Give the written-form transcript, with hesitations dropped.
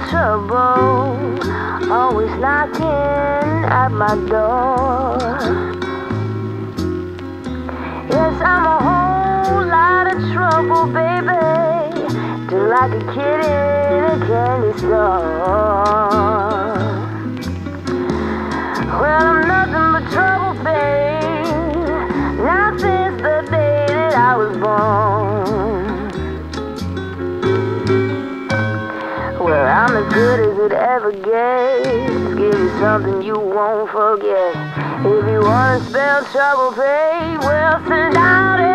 trouble, always knocking at my door. Yes, I'm a whole lot of trouble, baby, just like a kid in a candy store. Well, I'm nothing but trouble, babe, not since the day that I was born. Well, I'm as good as it ever gets, give you something you won't forget. If you wanna spell trouble, babe, well, send out